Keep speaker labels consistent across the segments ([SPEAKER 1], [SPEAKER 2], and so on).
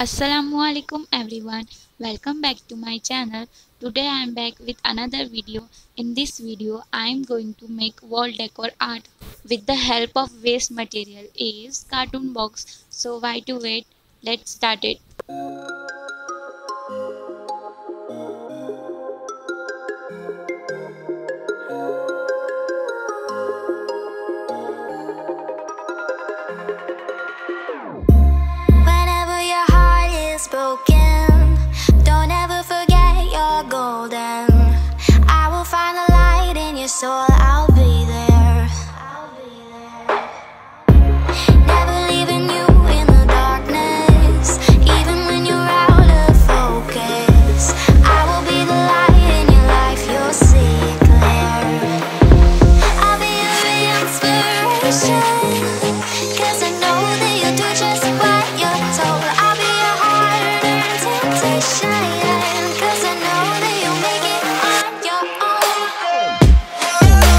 [SPEAKER 1] Assalamualaikum everyone, welcome back to my channel. Today I am back with another video. In this video I am going to make wall decor art with the help of waste material is cartoon box. So why to wait, let's start it.
[SPEAKER 2] Whenever your heart is broken, don't ever forget you're golden. I will find a light in your soul, I'll be there. Never leaving you in the darkness, even when you're out of focus. I will be the light in your life, you'll see it clear. I'll be your inspiration, 'cause I know that you'll do just what you're told. I'll be your hard-earned temptation, 'cause I know that you'll make it on your own.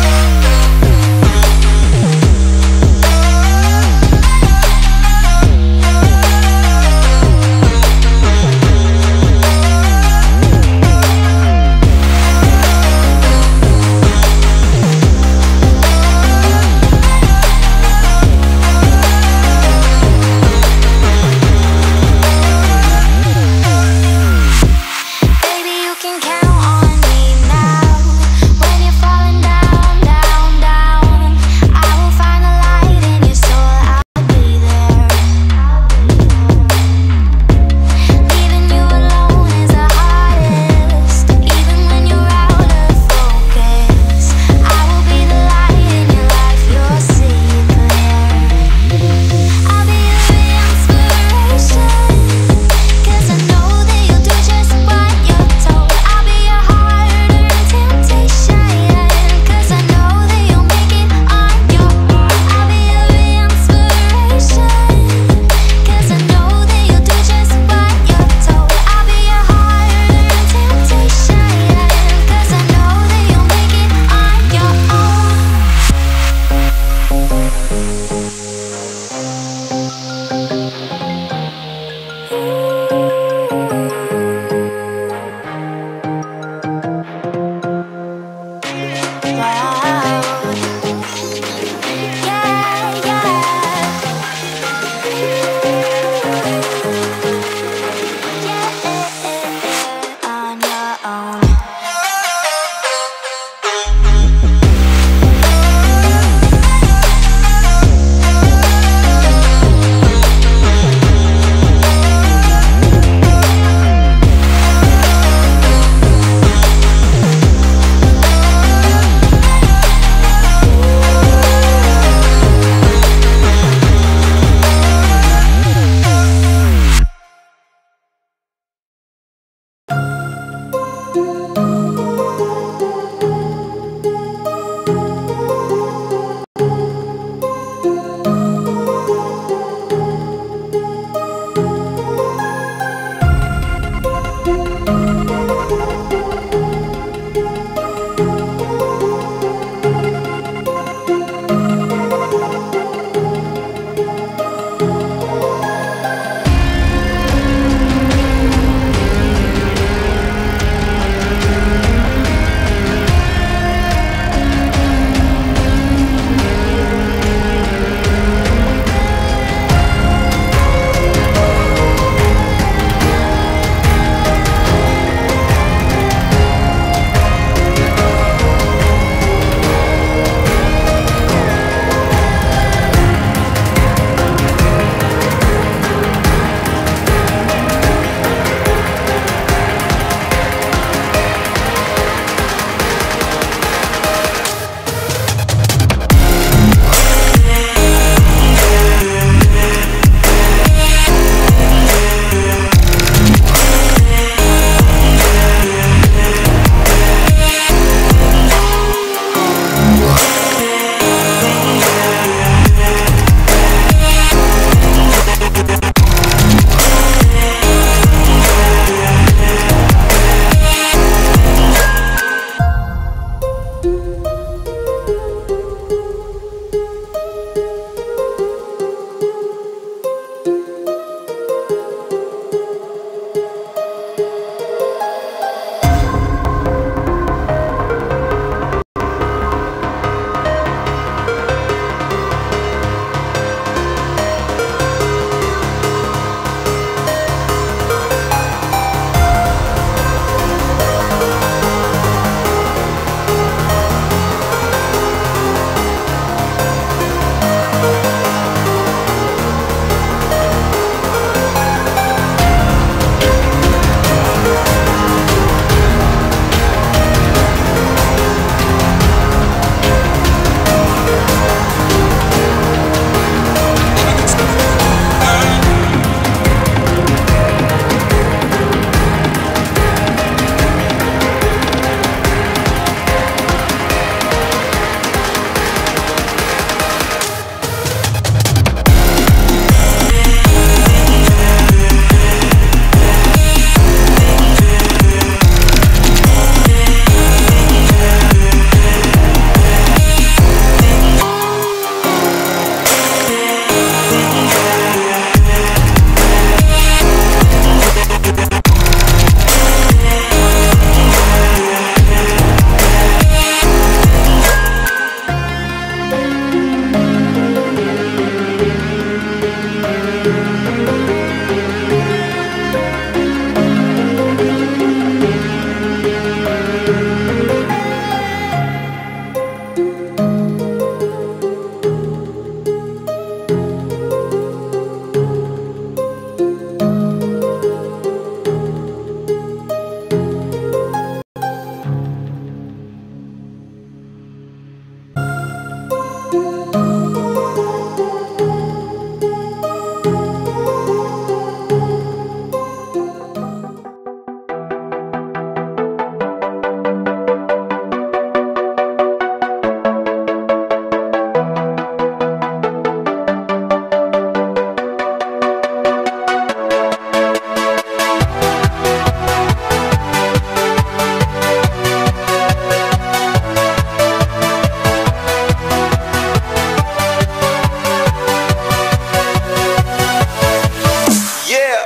[SPEAKER 2] Yeah.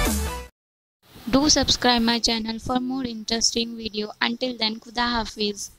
[SPEAKER 1] Do subscribe my channel for more interesting video. Until then, Khuda Hafiz.